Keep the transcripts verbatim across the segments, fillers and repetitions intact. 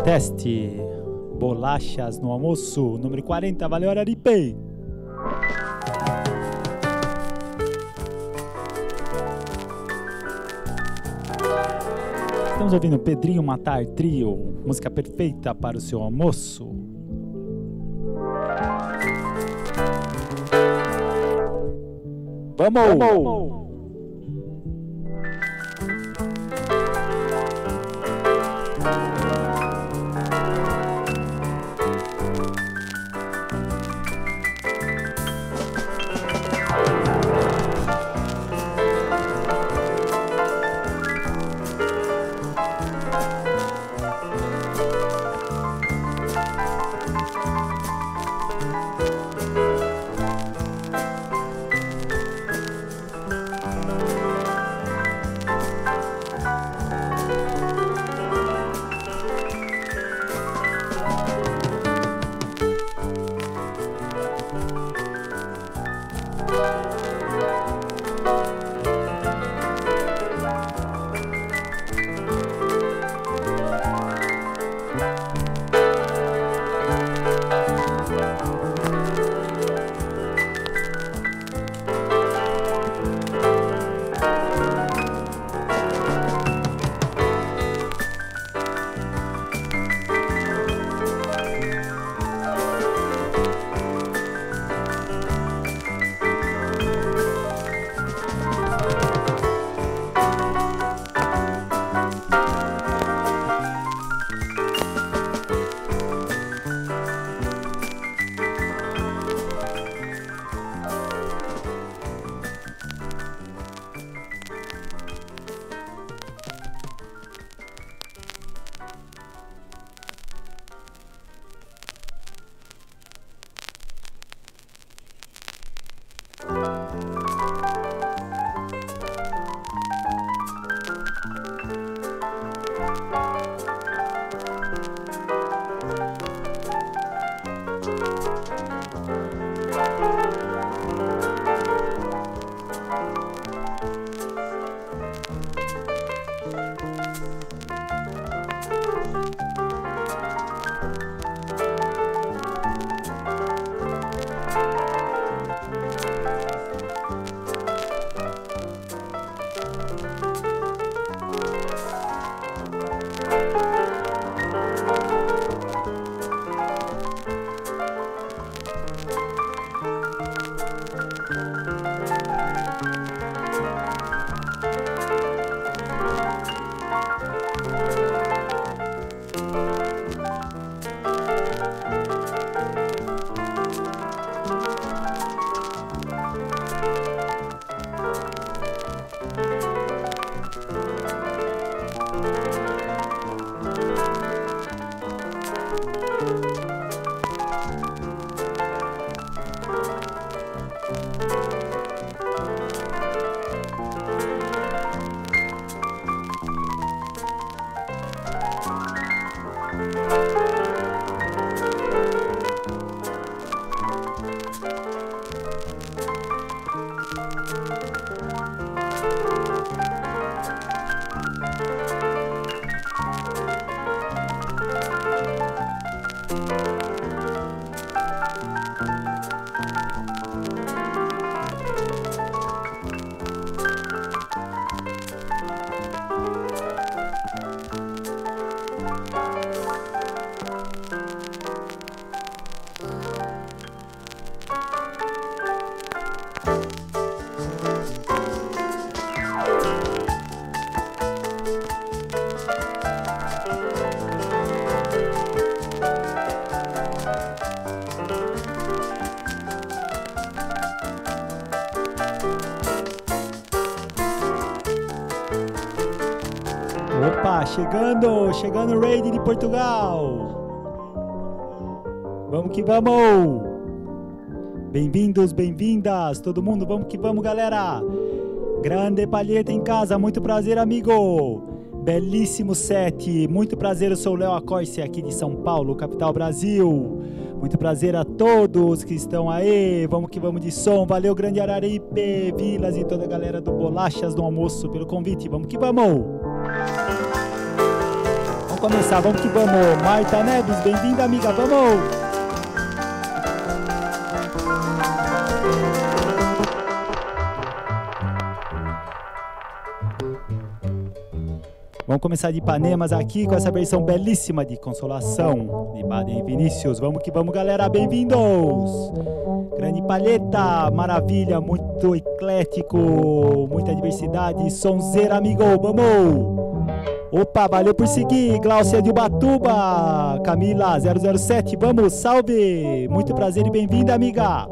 Teste, bolachas no almoço, número quarenta, valeu Araripe! Estamos ouvindo Pedrinho Matar Trio, música perfeita para o seu almoço. Vamos! Vamos. Opa, chegando, chegando o Raid de Portugal. Vamos que vamos. Bem-vindos, bem-vindas, todo mundo, vamos que vamos, galera. Grande Palheta em casa, muito prazer, amigo. Belíssimo set, muito prazer, eu sou o Léo Acorce aqui de São Paulo, capital Brasil. Muito prazer a todos que estão aí, vamos que vamos de som. Valeu, grande Araripe, Vilas e toda a galera do Bolachas do Almoço pelo convite, vamos que vamos. Vamos começar, vamos que vamos. Marta Neves, bem-vinda, amiga, vamos! Vamos começar de Ipanemas aqui com essa versão belíssima de Consolação de Baden Vinícius. Vamos que vamos, galera, bem-vindos! Grande palheta, maravilha, muito eclético, muita diversidade, sonzeira, amigo, vamos! Opa, valeu por seguir, Glaucia de Ubatuba, Camila zero zero sete, vamos, salve! Muito prazer e bem-vinda, amiga!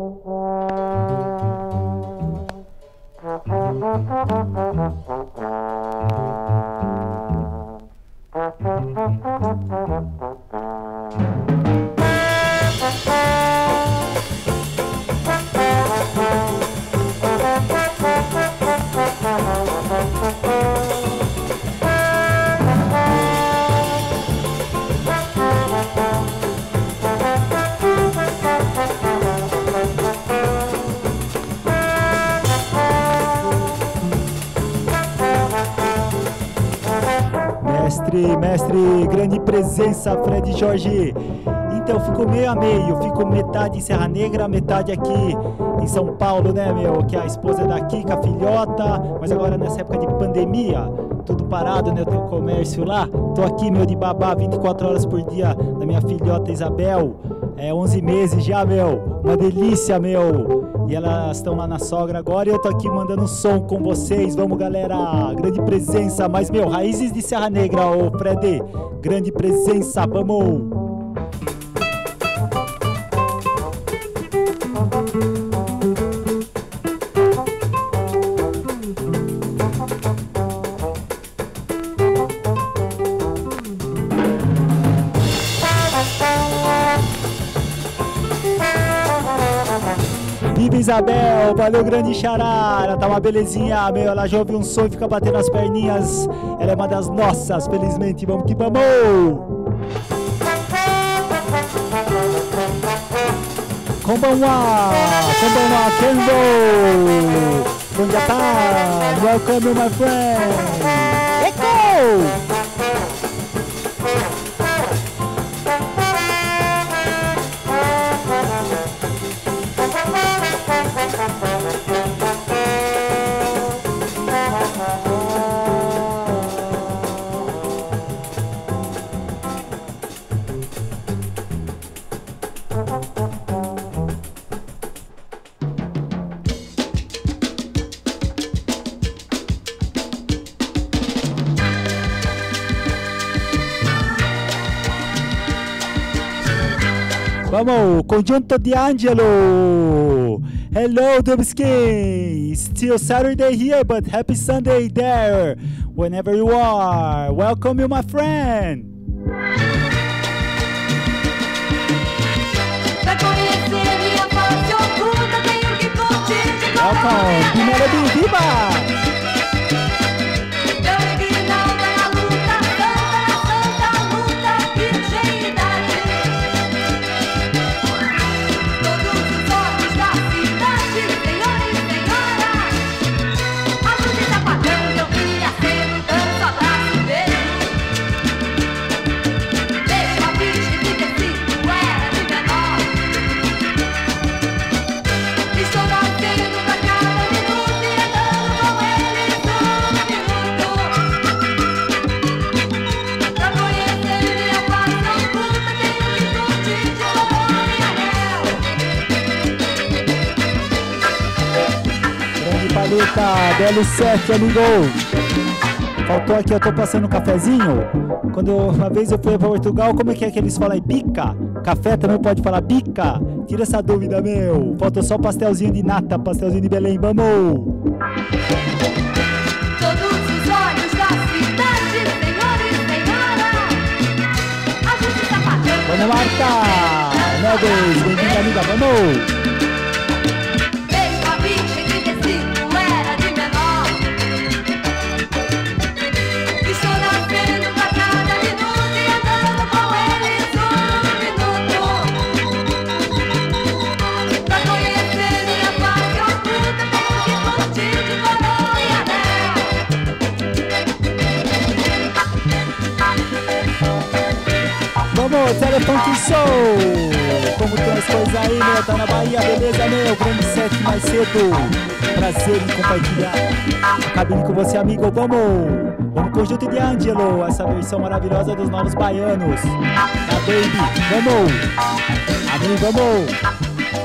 Mestre, mestre, grande presença, Fred Jorge. Então, eu fico meio a meio, eu fico metade em Serra Negra, metade aqui em São Paulo, né, meu? Que a esposa é daqui, com a filhota, mas agora nessa época de pandemia, tudo parado, né? Eu tenho comércio lá, tô aqui, meu, de babá, vinte e quatro horas por dia, da minha filhota Isabel, é onze meses já, meu, uma delícia, meu. E elas estão lá na sogra agora e eu tô aqui mandando som com vocês. Vamos, galera, grande presença, mas, meu, raízes de Serra Negra, ô Fred, grande presença, vamos! Viva Isabel, valeu, grande xará, ela tá uma belezinha, meu, ela já ouve um som e fica batendo as perninhas, ela é uma das nossas, felizmente, vamos que vamos! Konbanwa, konbanwa, Kendo, Konjata, welcome my friend, Echo! Vamos, Conjunto de Angelo. Hello, Dubskin. Still Saturday here, but happy Sunday there. Whenever you are. Welcome you, my friend. Pra conhecer minha face oculta, tenho que curtir de Welcome, primeira viva. D L sete, amigo. Faltou aqui, eu tô passando um cafezinho. Quando eu, uma vez eu fui para Portugal, como é que é que eles falam aí? Bica? Café também pode falar bica? Tira essa dúvida, meu. Faltou só pastelzinho de nata, pastelzinho de Belém, vamos! Todos os olhos da cidade, senhor e senhora, ajude o sapatão. Vamos, Marta! Neves, bem-vinda, amiga, vamos! Telefunk Show! Como tem as coisas aí, meu? Tá na Bahia, beleza, meu? Grande set mais cedo. Prazer em compartilhar a cabine com você, amigo. Vamos! Vamos, Conjunto de Angelo, essa versão maravilhosa dos Novos Baianos. Tá, baby? Vamos! Amigo, vamos!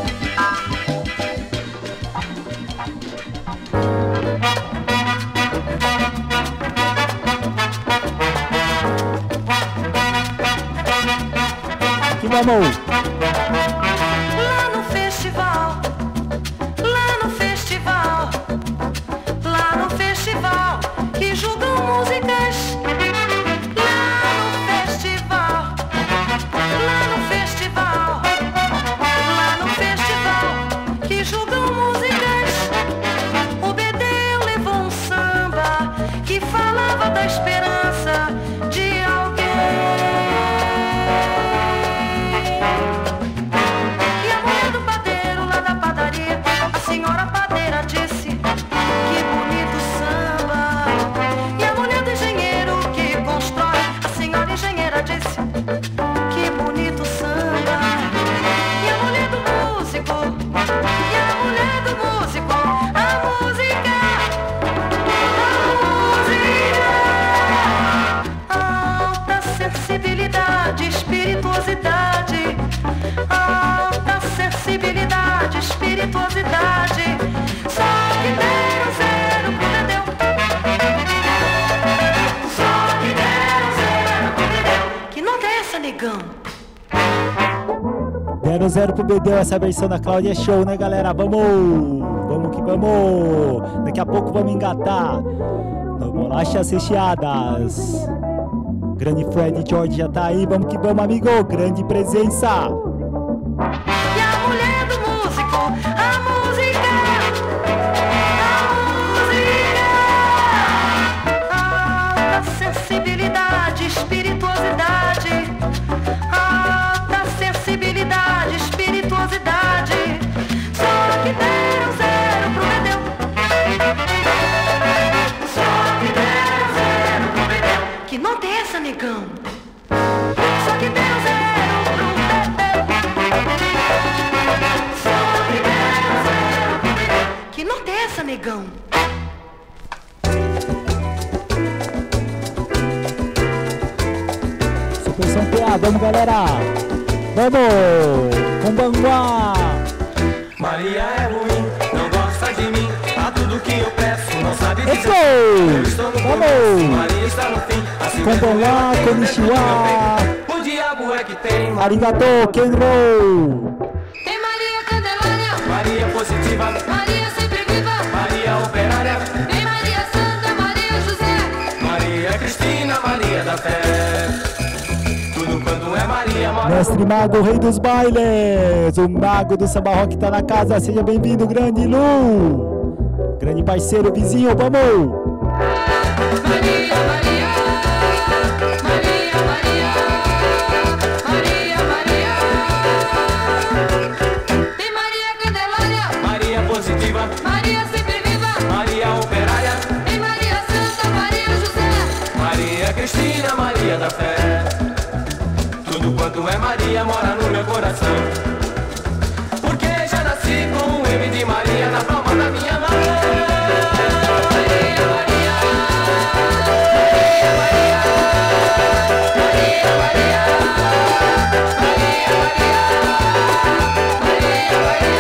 Vamos! Lá no festival, lá no festival, lá no festival que julgam músicas. Lá no festival, lá no festival, lá no festival que julgam músicas. O Bedeu levou um samba que falava da esperança de alguém. Espirituosidade, alta sensibilidade, espirituosidade. Só que deram zero pro Bedeu. Só que deram zero pro Bedeu. Que nota é essa, negão? Deram zero pro Bedeu, essa versão da Cláudia é show, né, galera? Vamos! Vamos que vamos! Daqui a pouco vamos engatar no Bolachas Recheadas. Grande Fred George já tá aí, vamos que vamos, amigo, grande presença. E a mulher do músico, a música, a música, alta sensibilidade, espirituosidade, alta sensibilidade, espirituosidade. Só que deram zero pro Bedeu. Só que deram zero pro Bedeu. Que nota é essa, negão? Só que deram zero pro Bedeu. Só que deram zero pro Bedeu. Que nota é essa, negão? Super São P A, vamos, galera! Vamos! Com Banguá! Maria é ruim, não gosta de mim. A tudo que eu peço, não sabe dizer. Let's go! Eu estou no começo, Vamos! Maria está no fim. Assim Com Banguá, Konnichiwa. O diabo é que tem. Arigato, Kenro! Tem Maria Candelária, Maria positiva, Maria sempre viva, Maria operária, tem Maria Santa, Maria José, Maria Cristina, Maria da fé. Tudo quanto é Maria, mora. Mestre Mago, rei dos bailes! O mago do samba rock tá na casa, seja bem-vindo, grande Lu! Grande parceiro, vizinho, vamos! Maria, Maria, Maria, Maria, Maria, Maria. Tem Maria Candelária, Maria positiva, Maria sempre viva, Maria operária, tem Maria Santa, Maria José, Maria Cristina, Maria da fé. Tudo quanto é Maria mora no meu coração. Porque já nasci com um M de Maria na palma da minha mão. Maria, Maria, Maria, Maria, Maria, Maria, Maria, Maria, Maria,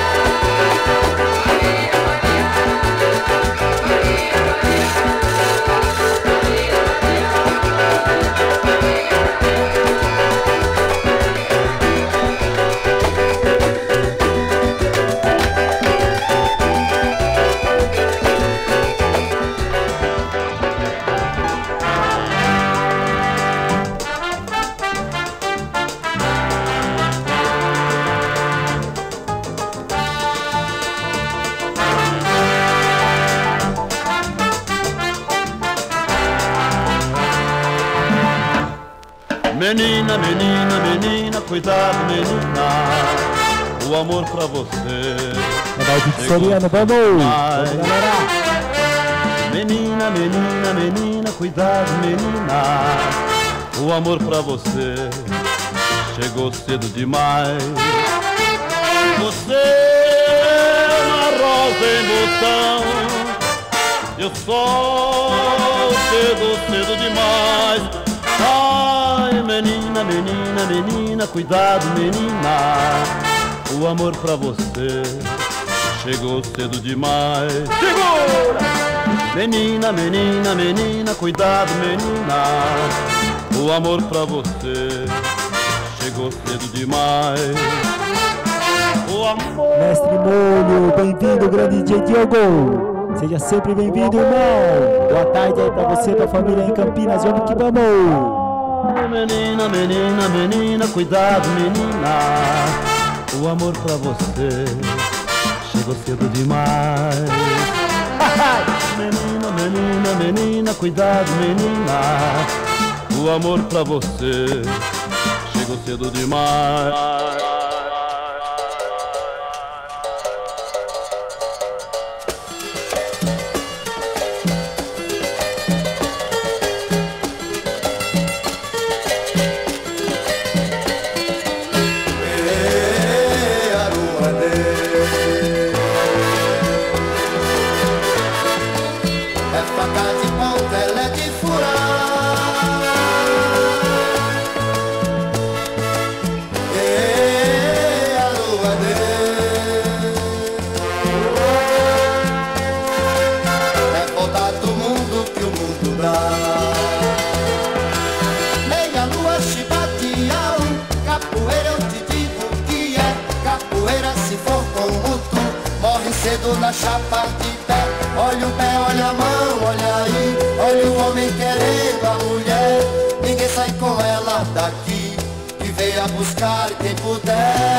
Menina, menina, menina, cuidado, menina, o amor pra você. Ronaldinho Soriano, vamos! Vamos, galera! Menina, menina, menina, cuidado, menina, o amor pra você. chegou cedo demais. Você uma rosa em botão, eu sol cedo, cedo demais. Ai, menina, menina, menina, cuidado, menina, o amor pra você chegou cedo demais. Segura! Menina, menina, menina, cuidado, menina, o amor pra você chegou cedo demais. O amor... Mestre Molho, bem-vindo, grande D J Diogo. Seja sempre bem-vindo, irmão. Boa tarde aí pra você, pra família em Campinas. Vamos que vamos. Menina, menina, menina, cuidado, menina, o amor pra você chegou cedo demais. Menina, menina, menina, cuidado, menina, o amor pra você chegou cedo demais. Na chapa de pé, olha o pé, olha a mão, olha aí, olha o homem querendo a mulher. Ninguém sai com ela daqui, que venha buscar quem puder.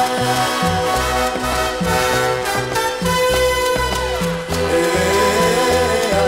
Ei, a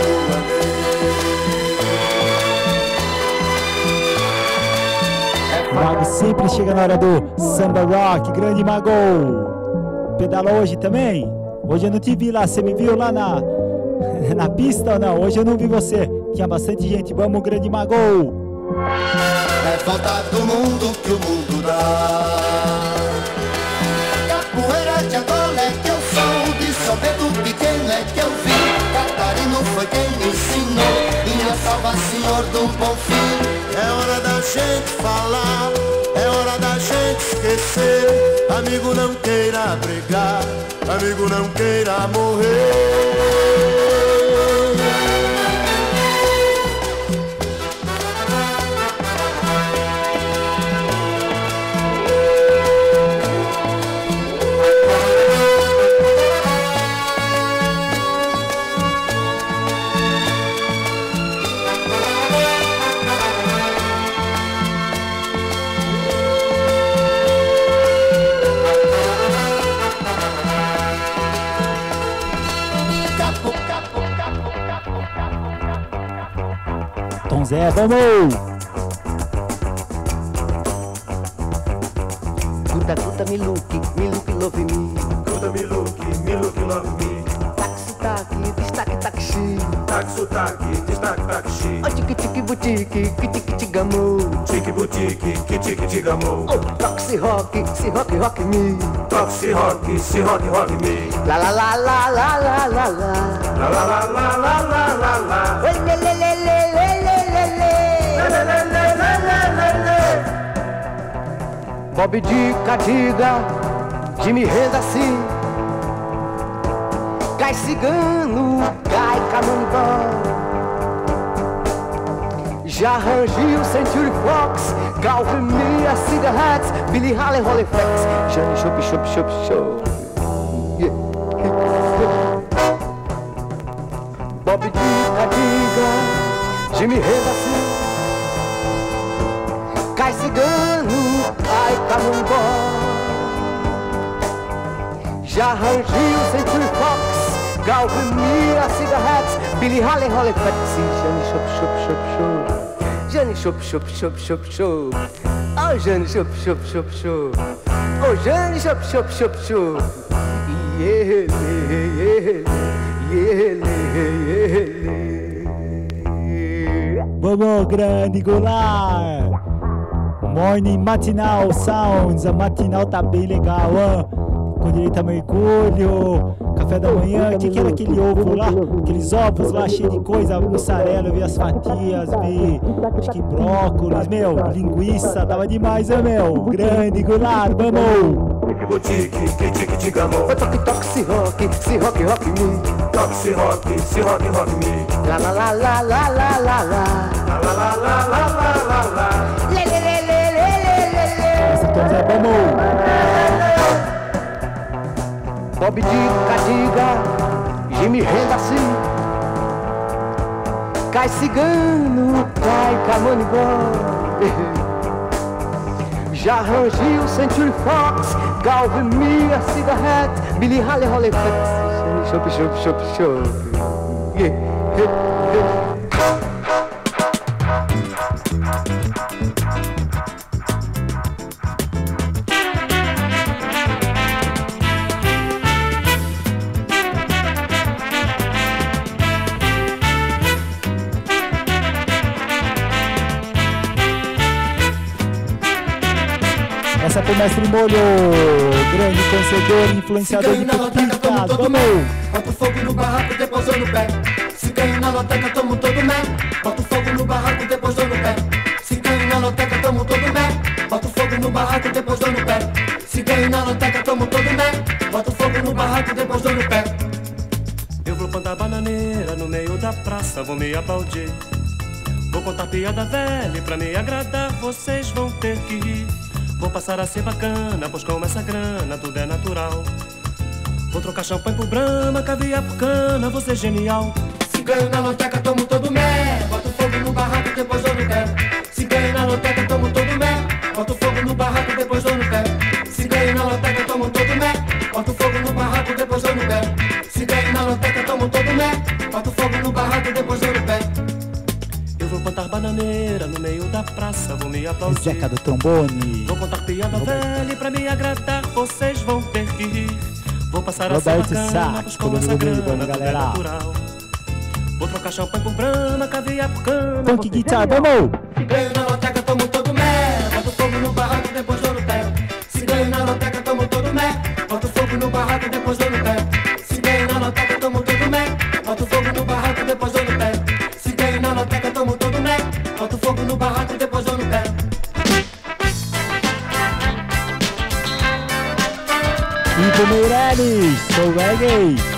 lua. Mago sempre chega na hora do Samba Rock, grande Mago. Pedala hoje também? Hoje eu não te vi lá, você me viu lá na, na pista ou não? Hoje eu não vi você, tinha bastante gente. Vamos, grande Mago! É falta do mundo que o mundo dá. Capoeira de Angola é que eu sou, de São Pedro pequeno é que eu vim. Catarino foi quem me ensinou, minha salva senhor do bom fim. É hora da gente falar, é hora da gente esquecer. Amigo não queira brigar, amigo não queira morrer. Tom Zé, vamos! Guta, guta, me look, me look, love me. Guta, me look, me look, love me. Taxi, taxi, destaque, taxi. Taxi, taxi, destaque, taxi. Oh, tique, tique, boutique, tique, tique, gamou. Tique, boutique, tique, tique, gamou. Oh, toxi, rock, se rock, rock me. Toxi, rock, se rock, rock me. La la la la la la la la. La la la la la la la la. Oi, le le le le le le le le. Le le le le le le le. Bob Dica, diga, de me renda assim. Cai cigano, cai camundão. Já arranjei o Century Fox, Calvin Mia, Cigarettes, Billy Haley, Halifax, Johnny Chup, Chup, Chup, Chup. Yeah. Bob Dica, diga, de me renda assim. Cai cigano, cai camundó. Já arranjei o Century Fox, Calvin Mia, Cigarettes, Billy Haley, Halifax, Johnny Chup, Chup, Chup, Chup. Johnny Chup, Chup, Chup, Chup, Chup. Oh, Johnny Chup, Chup, Chup, Chup. Oh, Johnny Chup, Chup, Chup, Chup. Yeah, yeah, yeah, yeah. Vamos, grande Goulart! Morning Matinal Sounds, a matinal tá bem legal, ah. Com direito a mergulho, café da manhã, o que, que era aquele ovo lá? Aqueles ovos lá cheios de coisa, mussarela, eu vi as fatias, vi acho que brócolis, meu, linguiça, tava demais, hein, meu? Grande, Goulart, vamos! Boutique, que tique tica mo. Toque, toque, se rock, se rock, rock me. Toque, se rock, se rock, rock me. La la la la la la la la. La la la la la la la la. Lê, lê, lê, lê, lê, lê, lê, lê. Essa então é vamos! Bob Dica, diga, Jimmy Henderson. Cai cigano, cai camonibó. Já arranjou Century Fox, Galvin Mia, Cigarette, Billy Holly Holly Fett. Chup, chup, chup, chup. Yeah, yeah, yeah. Essa foi o Mestre Molho, grande conhecedor, influenciador de cuquicas, vamos! Bota fogo no barraco, depois eu no pé. Se ganho na loteca, tomo todo mé. Bota fogo no barraco, depois eu no pé. Se ganho na loteca, tomo todo mé. Bota fogo no barraco, depois eu no pé. Se ganho na loteca, tomo todo mé. Bota fogo no barraco, depois eu no pé. Eu vou plantar bananeira no meio da praça, vou me aplaudir. Vou contar piada velha e pra me agradar vocês vão ter que rir. Vou passar a ser bacana, pois com essa grana tudo é natural. Vou trocar champanhe por brama, caviar por cana, vou ser genial. Se ganho na loteca, tomo todo mé. Boto fogo no barraco, depois eu no pé. Se ganho na loteca, tomo todo mé. Boto fogo no barraco, depois eu no pé. Se ganho na loteca, tomo todo mé. Boto fogo no barraco, depois eu no pé. Se ganho na loteca, tomo todo mé. Boto fogo no barraco, depois eu no pé. Eu vou plantar bananeira no meio da praça, vou me aplaudir. Zeca do trombone. Vou contar piada velha e pra me agradar vocês vão ter que rir. Vou passar Roberto a ser bacana, Sá, pois com todo essa mundo grana vamos, tudo é galera. natural. Vou trocar champanhe por brama, caviar por cana. Funk vou ser guitar, genial. vamos! Se ganho na loteca, tomo todo mé. Boto fogo no barraco, depois eu no pé. Se ganho na loteca, tomo todo mé. Boto fogo no barraco, depois eu no pé. Se ganho na loteca, tomo todo mé. Boto fogo no barraco, depois eu no pé. Se ganho na loteca, tomo todo mé. Boto fogo no barraco, depois eu no pé. Ivo Meirelles, sou reggae!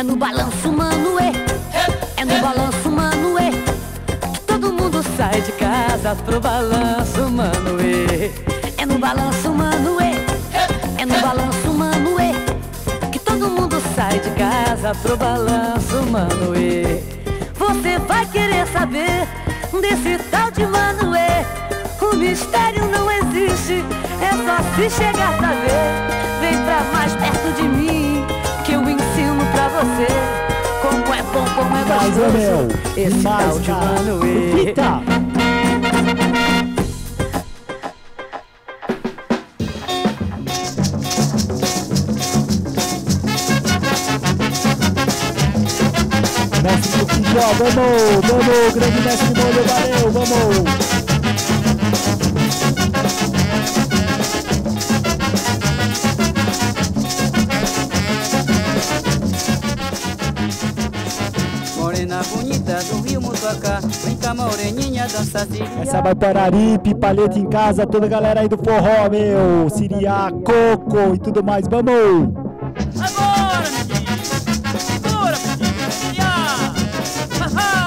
no balanço, mano, é. É no balanço, mano, é. Que todo mundo sai de casa pro balanço, mano, é. É no balanço, mano, é. É no balanço, mano, é. Que todo mundo sai de casa pro balanço, mano, é. Você vai querer saber desse tal de Manoê. O mistério não existe, é só se chegar pra ver. Vem pra mais perto de mim, que eu ensino pra você como é bom, como é gostoso esse tal de Manoê. Mestre do Quijó, vamos, vamos, grande mestre Molho, valeu, vamos. Morena bonita do Rio Mutuacá, vem cá moreninha, dança Siriá. Essa vai para Aripe, Palheta em casa, toda a galera aí do forró, meu, Siriá, Coco e tudo mais, vamos. Agora, menino, segura, menino, Siriá, haha.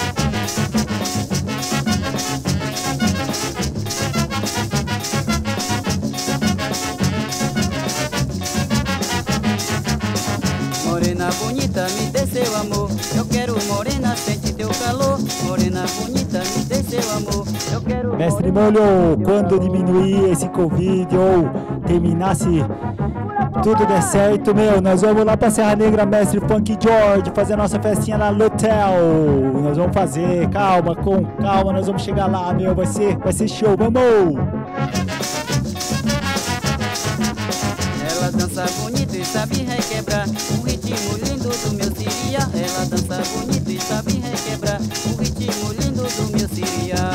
Morena bonita, me dê seu amor. Eu quero morena, sente teu calor. Morena bonita, me dê seu amor. Eu quero. Mestre Molho, quando diminuir esse Covid ou terminasse tudo der certo, meu, nós vamos lá pra Serra Negra, mestre Funk George, fazer a nossa festinha lá no hotel. Nós vamos fazer, calma, com calma, nós vamos chegar lá, meu, vai ser, vai ser show, vamos! Ela dança bonito e sabe requebrar o ritmo lindo do meu Siriá. Ela dança bonito e sabe requebrar o ritmo lindo do meu Siriá.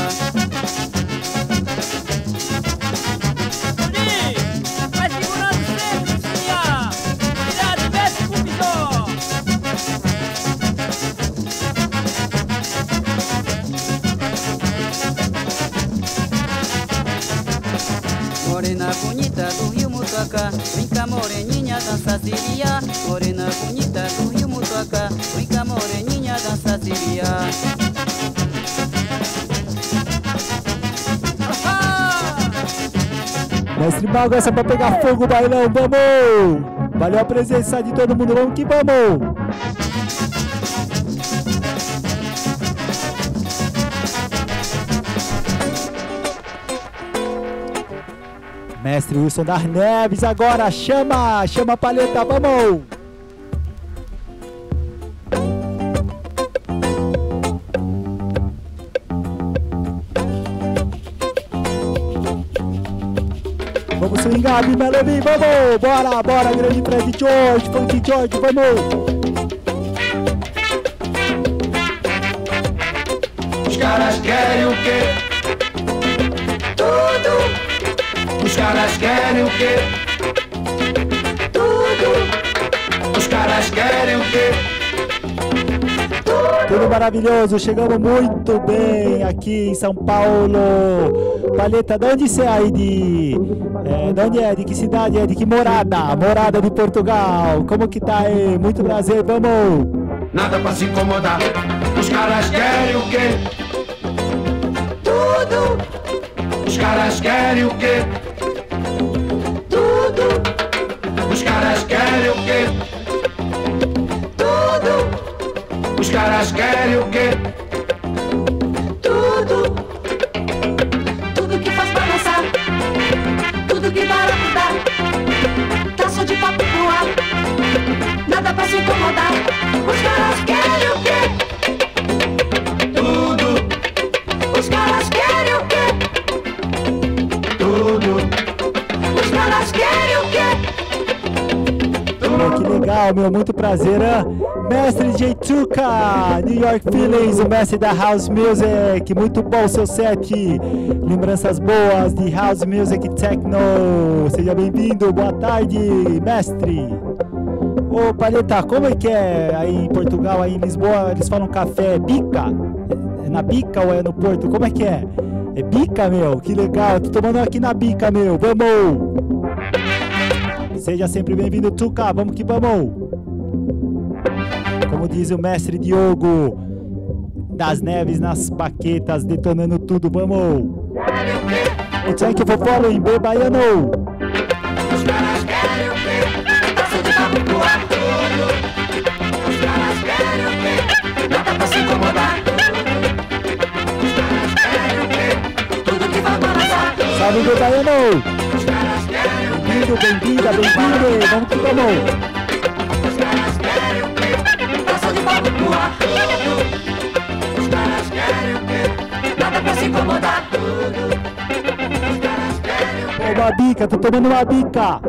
Vai segurando sempre, Siriá. Cuidado, desce com o Bijó. Morena bonita do Rio Mutuacá, vem cá moreninha, dança Siriá. Morena bonita do Rio Mutuacá, vem cá moreninha, dança Siriá. Mestre Mago, essa é pra pegar fogo, bailão, vamos! Valeu a presença de todo mundo, vamos que vamos! Mestre Wilson das Neves, agora chama, chama a palheta, vamos! Vamos swingar, Melody, vamos! Bora, bora, grande Fred George, Funk George, vamos! Os caras querem o quê? Tudo! Os caras querem o quê? Tudo! Os caras querem o quê? Tudo maravilhoso, chegamos muito bem aqui em São Paulo. Palheta, de onde você é aí? De, é, de onde é? De que cidade é? De que morada? Morada de Portugal. Como que tá aí? Muito prazer, vamos! Nada pra se incomodar. Os caras querem o quê? Tudo! Os caras querem o quê? Tudo! Os caras querem o quê? Tudo! Os caras querem o quê? Tudo, tudo que faz balançar, tudo que para mudar, tá só de papo pro ar, nada pra se incomodar. Os caras querem o quê? Tudo! Os caras querem o quê? Tudo! Os caras querem o quê? Meu, que legal, meu, muito prazer, hein? Mestre J Tuca, New York Feelings, o mestre da House Music, muito bom seu set, lembranças boas de House Music Techno, seja bem-vindo, boa tarde, mestre. Ô Palheta, como é que é aí em Portugal, aí em Lisboa, eles falam café, é bica? É na bica ou é no Porto, como é que é? É bica, meu, que legal, tô tomando aqui na bica, meu, vamos! Seja sempre bem-vindo, Tuca, vamos que vamos! Como diz o mestre Diogo das Neves nas baquetas, detonando tudo, vamos! O thank you for following, B Baiano! Os caras querem o quê? Taça de papo pro ar. Os caras querem o quê? Nada pra se incomodar. Os caras querem o quê? Tudo que vai balançar. Salve, B Baiano! Os caras querem o quê? Bem-vindo, bem-vinda, bem-vindo! Vamos que vamos! Os caras querem o quê? Taça de papo pro ar. Os caras querem o quê? Nada pra se incomodar. Os caras querem o quê? Ô, uma bica, tô tomando uma bica!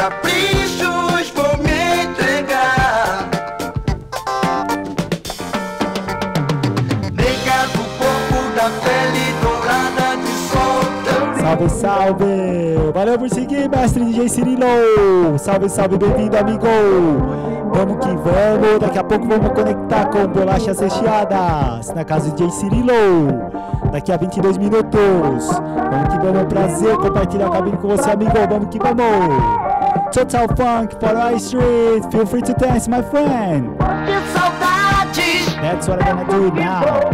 caprichos vou me entregar. Nega do corpo, da pele dourada de sol tão. Salve, salve! Valeu por seguir, mestre D J Cirilo! Salve, salve, bem-vindo, amigo! Vamos que vamos! Daqui a pouco vamos conectar com bolachas recheadas na casa do D J Cirilo! Daqui a vinte e dois minutos! Vamos que vamos, é um prazer compartilhar a cabine com você, amigo! Vamos que vamos! Total Funk for our street! Feel free to dance, my friend! Que saudade! That's what I'm gonna do now!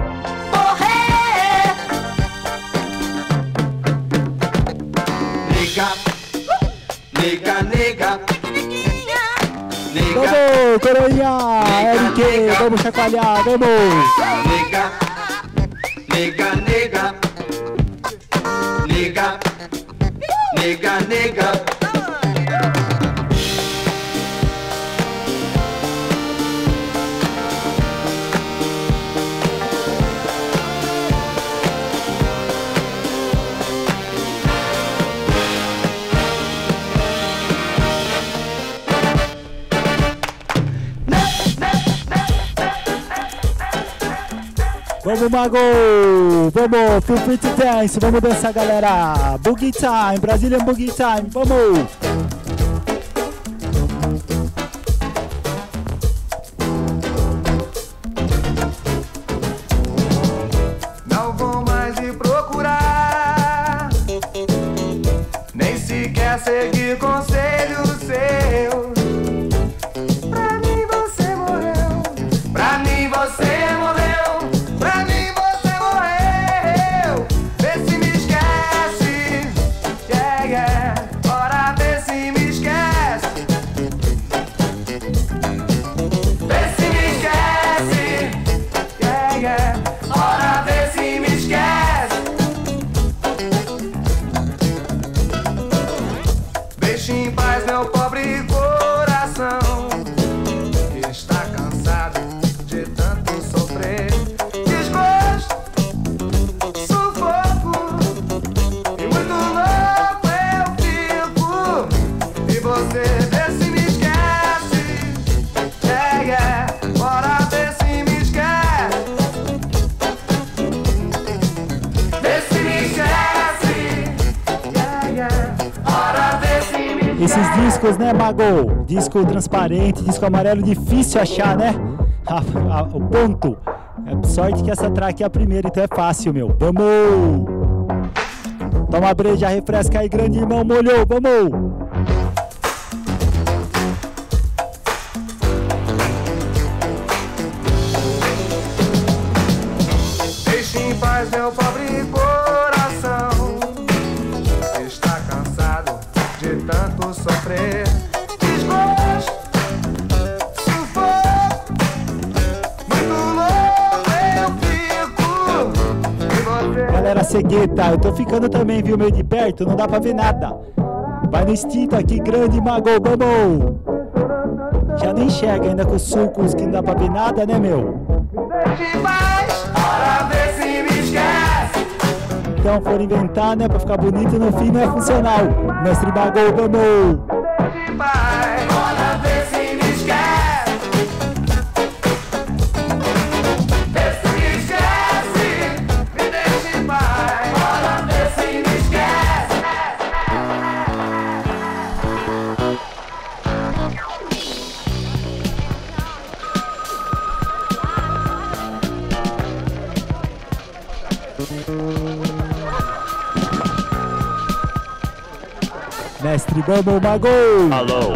Nega, nega, nega. Vamos, coroinha! R Q, vamos chacoalhar, vamos! Nega, nega, nega, nega, nega, nega. Vamos, Mago! Vamos! Feel free to dance! Vamos dançar, galera! Boogie Time! Brazilian Boogie Time! Vamos! Não vou mais lhe procurar, nem sequer seguir conselhos seus. Pra mim você morreu, pra mim você morreu. Esses discos, né, Mago? Disco transparente, disco amarelo, difícil achar, né? A, a, o ponto. É sorte que essa track é a primeira, então é fácil, meu. Vamos! Toma a breja, refresca aí, grande irmão, molhou, vamos! Deixe em paz meu pobre coração, está cansado de tanto sofrer. Desgosto, sufoco, muito louco eu fico. E você... Galera cegueta, eu tô ficando também, viu, meio de perto, não dá pra ver nada. Vai no instinto aqui, grande Mago, vamos! Já nem enxerga ainda com os sucos que não dá pra ver nada, né, meu? Deixe em paz, ora vê se me esquece. Então foram inventar, né, pra ficar bonito, no fim não é funcional. Mestre Mago, vamos! Deixe em paz, ora vê se me esquece. Vê se me esquece, me deixe em paz, ora vê se me esquece. Mestre, vamos, Mago! Alô?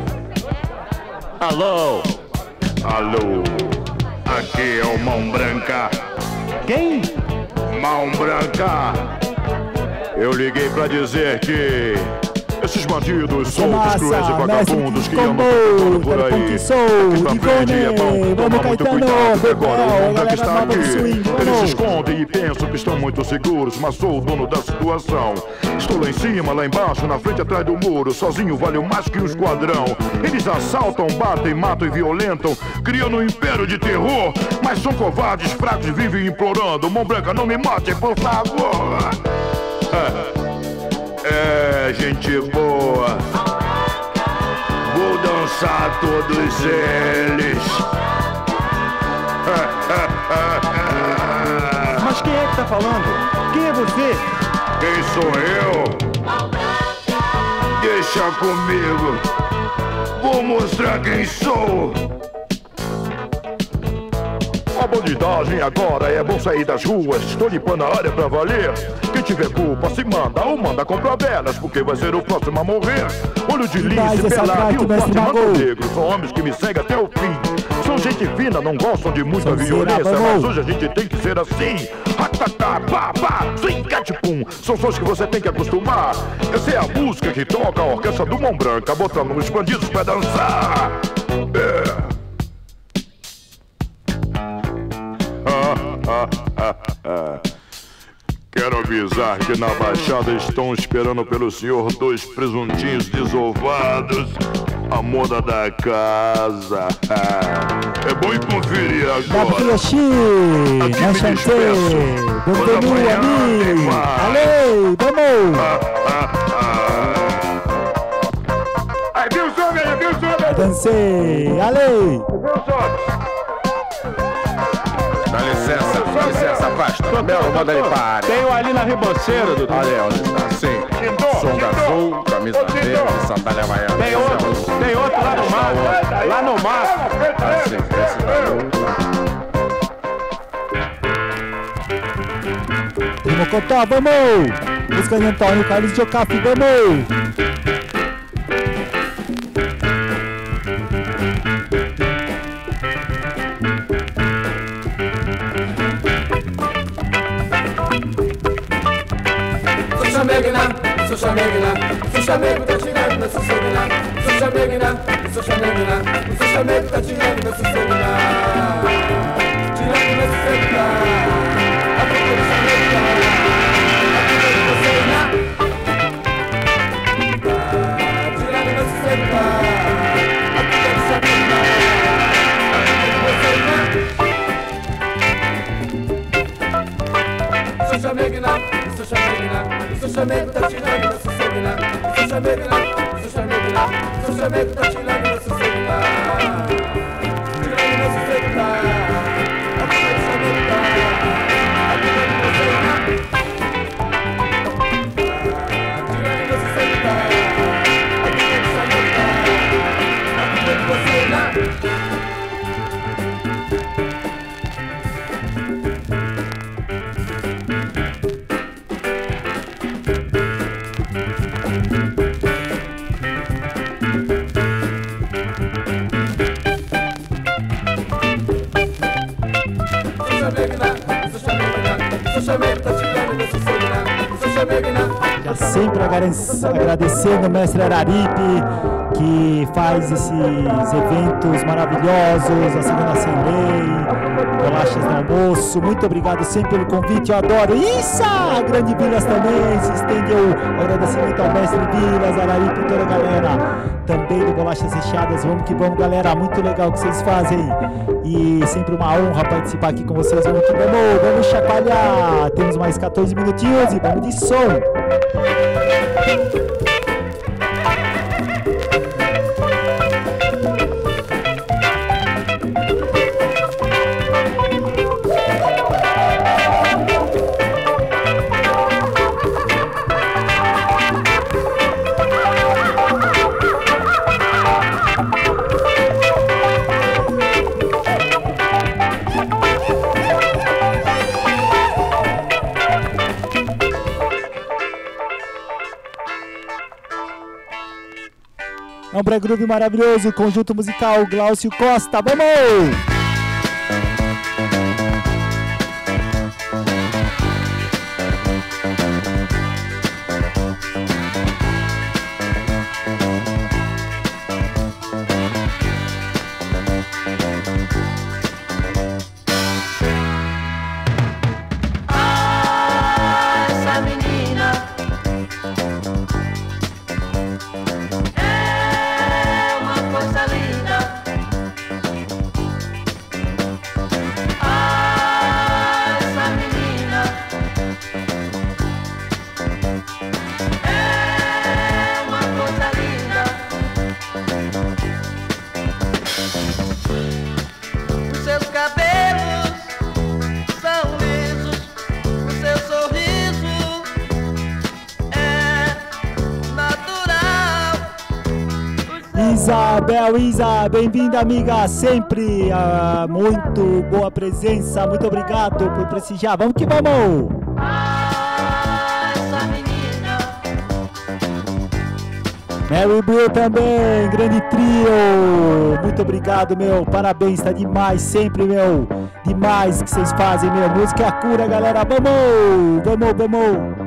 Alô? Alô? Aqui é o Mão Branca. Quem? Mão Branca. Eu liguei pra dizer que esses bandidos soltos, cruéis e vagabundos que andam perpetuando por aí, aqui pra frente é bom tomar muito cuidado, porque agora o Mão Branca está aqui. Eles se escondem e pensam que estão muito seguros, mas sou o dono da situação. Estou lá em cima, lá embaixo, na frente, atrás do muro. Sozinho valeu mais que um esquadrão. Eles assaltam, batem, matam e violentam, criando um império de terror. Mas são covardes, fracos e vivem implorando: Mão Branca, não me mate, por favor. É, é gente boa. vou dançar todos eles. Mas quem é que tá falando? Quem é você? Quem sou eu? Deixa comigo. Vou mostrar quem sou. A bandidagem agora é bom sair das ruas. Estou limpando a área pra valer. Quem tiver culpa se manda ou manda comprar velas, porque vai ser o próximo a morrer. Olho de lince, pelado e o forte manto negro. São homens que me seguem até o fim. São gente fina, não gostam de muita violência, mas hoje a gente tem que ser assim. Ratatá, pá, pá, swing, catipum. São sons que você tem que acostumar. Essa é a música que toca a orquestra do Mão Branca, botando os bandidos pra dançar. É. Quero avisar que na Baixada estão esperando pelo senhor dois presuntinhos desovados, a moda da casa. É bom ir conferir agora. Aqui me despeço. Quando amanhã tem mais. Alê, vamos! Aí, viu o som aí, viu o som aí? Dancei, alê! Viu o som? Dá licença, dá licença, pasta. Melo, manda ele para. Tem um ali na ribanceira, Dudu. Olha aí, onde está? Sim. Songa azul, camisa verde, sandália havaiana. Tem outro, tem outro lá no mato. Lá no mato. Assim, esse daí. Mocotó, vamos! Música de Antônio Carlos de Ocafi, vamos! Sou chamegna, sou chamego, tá tirando meu sossego lá. Sou chamegna, sou chamegna, sou chamego, tá tirando meu sossego lá. Tirando meu sossego lá. A boca do chamego lá. A boca de vocês lá. Tirando meu sossego lá. A boca do chamego lá. A boca de vocês lá. Sou chamegna, sou chamegna. Sou chamego, tá tirando meu sossego lá. Sou chamego lá, sou chamego lá. Sou chamego, tá tirando meu sossego lá. Tirando meu sossego lá. A boca do chamego lá. A boca de vocês lá. Tirando meu sossego lá. A boca do chamego lá. A boca de vocês lá. Já sempre agradecendo o mestre Araripe, que faz esses eventos maravilhosos, a Segunda Sem Lei, bolachas no almoço. Muito obrigado sempre pelo convite, eu adoro. Isso! Grande Vilas também, se estende o agradecimento ao mestre Vilas, Araripe e toda a galera também do Bolachas Recheadas. Vamos que vamos, galera, muito legal o que vocês fazem e sempre uma honra participar aqui com vocês. Vamos que vamos, vamos chacoalhar. Temos mais quatorze minutinhos e vamos de som. É um pré-groove maravilhoso, conjunto musical Glaucio Costa, vamos! Isa, Bel Isa, bem-vinda, amiga, sempre. Ah, muito boa presença, muito obrigado por prestigiar. Vamos que vamos! Mary Blue também, grande trio. Muito obrigado, meu. Parabéns, tá demais sempre, meu. Demais que vocês fazem, meu. Música é a cura, galera. Vamos, vamos, vamos.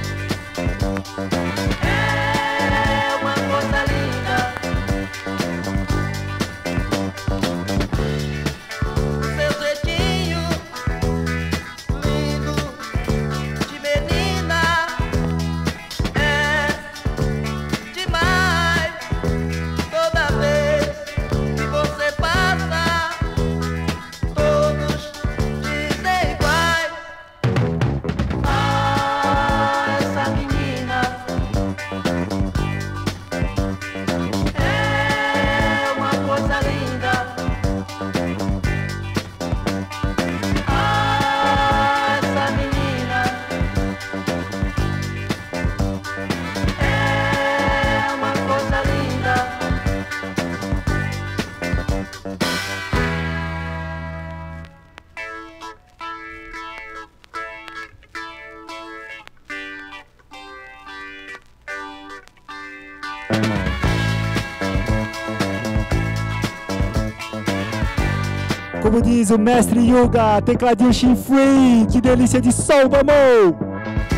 Como diz o mestre Yuga, tecladinho Shinfui, que delícia de som, vamos!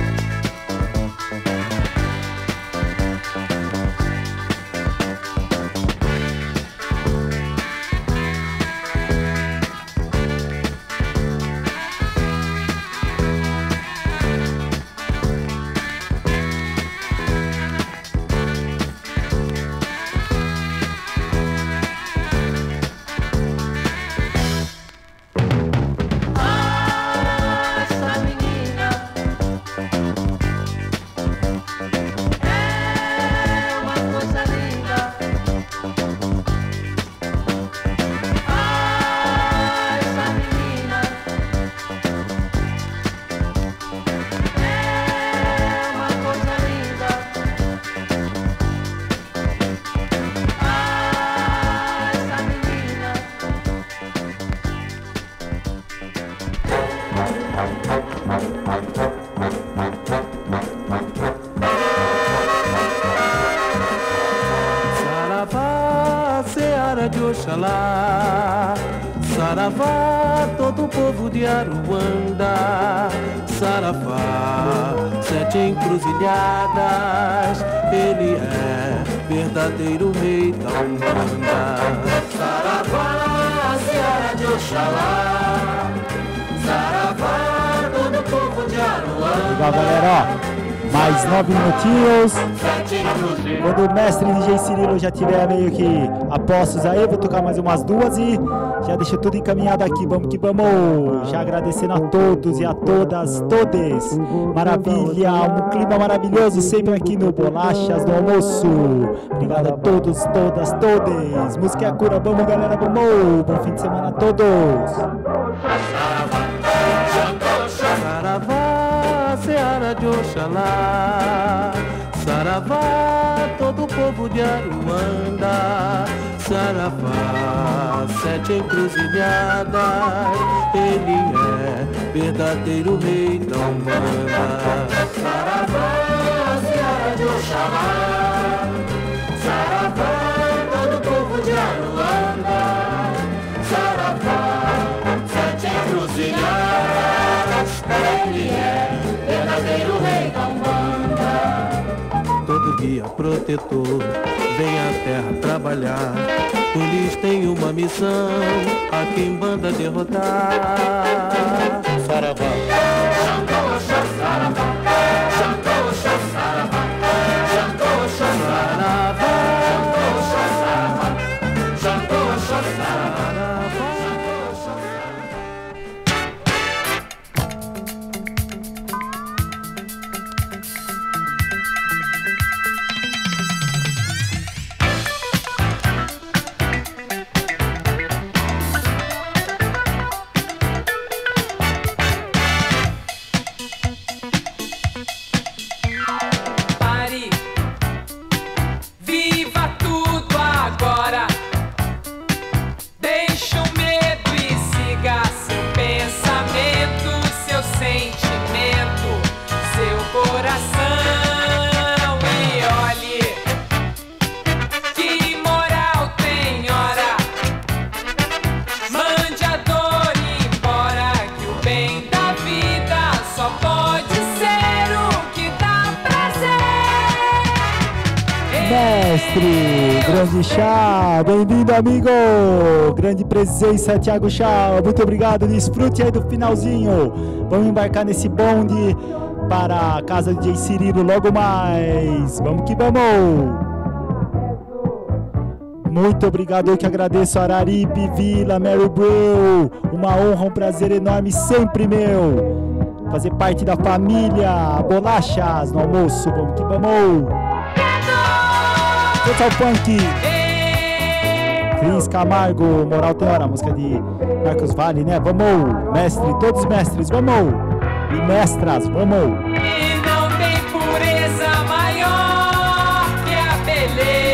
Saravá, Seara de Oxalá, saravá, todo o povo de Aruanda, saravá, sete encruzilhadas, ele é verdadeiro rei da Umbanda. Saravá, Seara de Oxalá, saravá, todo o povo de Aruanda. Legal, galera, ó. Mais nove minutinhos. Quando o mestre D J Cirilo já tiver meio que a postos aí, eu vou tocar mais umas duas e já deixo tudo encaminhado aqui. Vamos que vamos. Já agradecendo a todos e a todas, todes. Maravilha, um clima maravilhoso sempre aqui no Bolachas do Almoço. Obrigado a todos, todas, todes. Música é a cura, vamos, galera, vamos. Bom fim de semana a todos. Saravá, Seara de Oxalá, saravá, todo o povo de Aruanda, saravá, sete encruzilhadas, ele é verdadeiro rei da Umbanda. Saravá, Seara de Oxalá, saravá, todo o povo de Aruanda, saravá, sete encruzilhadas, ele é verdadeiro rei da Umbanda. Todo guia protetor vem à terra trabalhar, eles têm uma missão, a quem banda derrotar. Saravá, Xangô, Oxá, saravá, Xangô, Oxá, saravá, Xangô, Oxá, saravá, Xangô, Oxá, saravá, Xangô, Oxá, saravá. mestre, grande Chá, bem-vindo, amigo, grande presença, Thiago Chá, muito obrigado, desfrute aí do finalzinho, vamos embarcar nesse bonde para a casa de D J Cirilo logo mais, vamos que vamos. Muito obrigado, eu que agradeço, Araripe, Vila, Mary Brew, uma honra, um prazer enorme, sempre meu, fazer parte da família, bolachas no almoço, vamos que vamos. Total Punk, Cris Camargo, Moral tem hora, música de Marcos Vale, né? Vamos, mestre, todos mestres, vamos, e mestras, vamos. E não tem pureza maior que a beleza.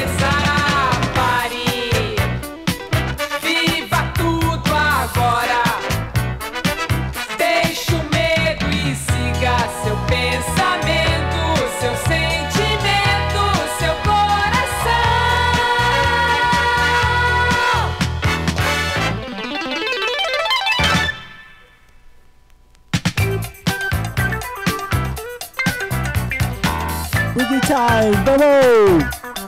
Time, vamos!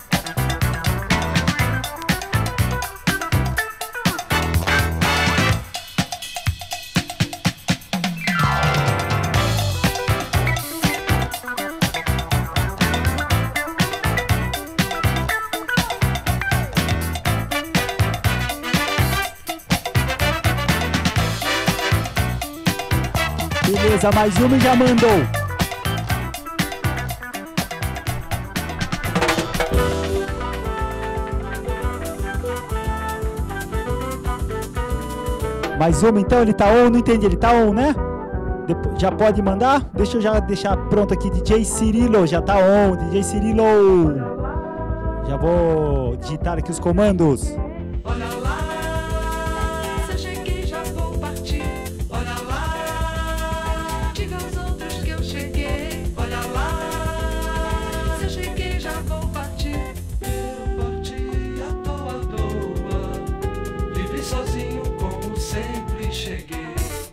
Beleza, mais uma e já mandou. Mais uma então, ele tá on, não entendi, ele tá on, né? Depois, já pode mandar? Deixa eu já deixar pronto aqui, D J Cirilo, já tá on, D J Cirilo. Já vou digitar aqui os comandos. Olha lá, se eu cheguei já vou partir. Olha lá, diga aos outros que eu cheguei. Olha lá, se eu cheguei já vou partir. Eu parti à toa, à toa, livre sozinho como sempre cheguei.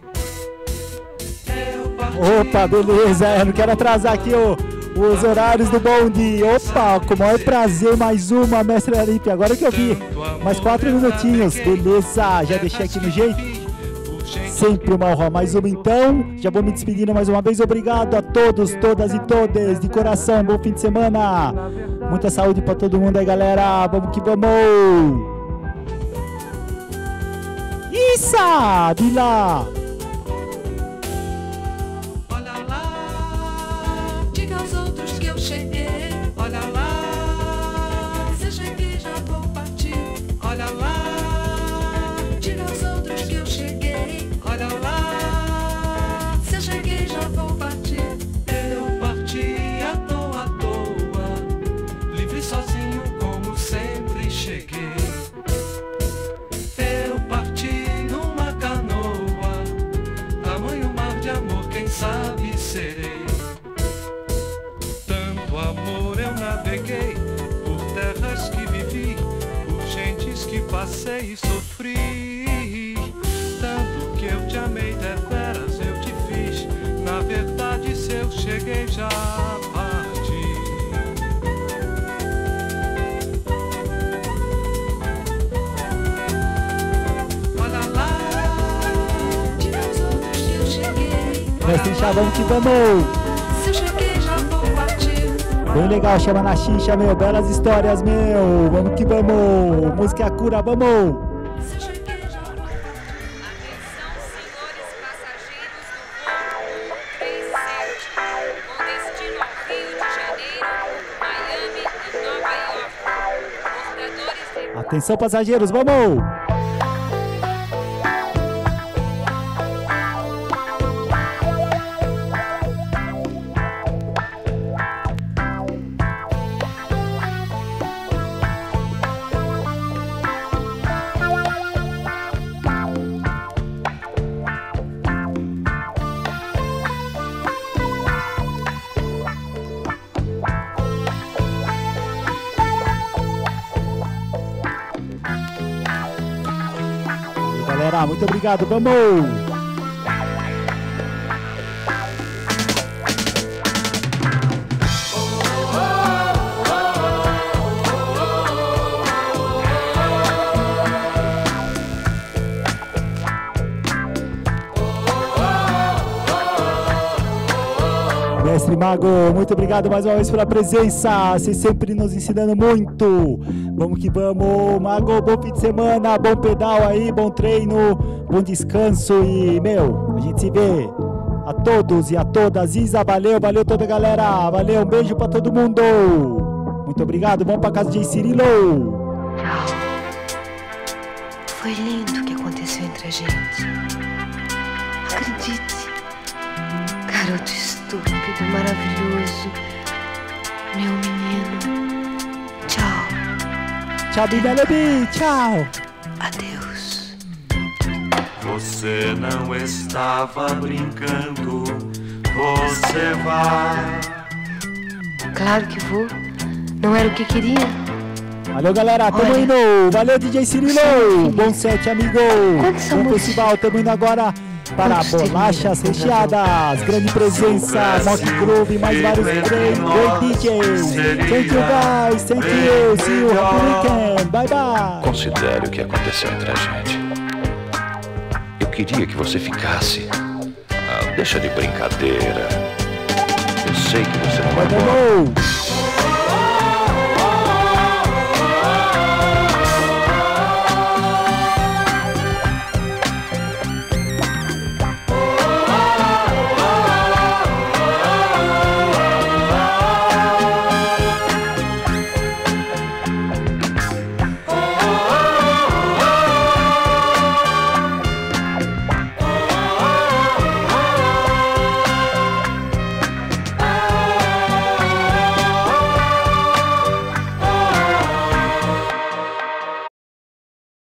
Opa, beleza, eu não quero atrasar aqui o, os horários do bonde. Opa, com o maior prazer, mais uma, mestre Aripe, agora que eu vi. Mais quatro minutinhos, beleza, já deixei aqui no jeito. Sempre uma honra, mais uma então. Já vou me despedindo mais uma vez, obrigado a todos, todas e todas, de coração, bom fim de semana. Muita saúde pra todo mundo aí, galera, vamos que vamos. Isso, Bila. Passei e sofri, tanto que eu te amei, deveras eu te fiz. Na verdade, se eu cheguei já parti. Olha lá, diga aos outros que eu cheguei. Mestre Chá, vamos que vamos. Se eu cheguei já vou partir. Bem legal, chama na xixa, meu, belas histórias, meu, vamos que vamos, música é a cura, vamos! Atenção, passageiros, vamos! Galera, muito obrigado, vamos! Mestre Mago, muito obrigado mais uma vez pela presença. Você sempre nos ensinando muito. Vamos que vamos, Mago. Bom fim de semana, bom pedal aí, bom treino, bom descanso e, meu, a gente se vê. A todos e a todas. Isa, valeu, valeu toda a galera. Valeu, um beijo pra todo mundo. Muito obrigado, vamos pra casa de Cirilo. Tchau. Foi lindo o que aconteceu entre a gente. Acredite. Garoto estúpido, maravilhoso. Meu menino. Tchau. Tchau, Bidalebi. Tchau. Adeus. Você não estava brincando. Você vai. Claro que vou. Não era o que queria. Valeu, galera, tamo Olha. indo. Valeu, D J Cirilo. Bom set, amigo. Bom festival, tamo indo agora para bolachas recheadas. Grande presença, Mock Groove, mais vários great, great D Js. Thank you, guys. Thank you. See you. Happy weekend. Bye, bye. Considere o que aconteceu entre a gente. Eu queria que você ficasse. Ah, deixa de brincadeira. Eu sei que você não vai embora.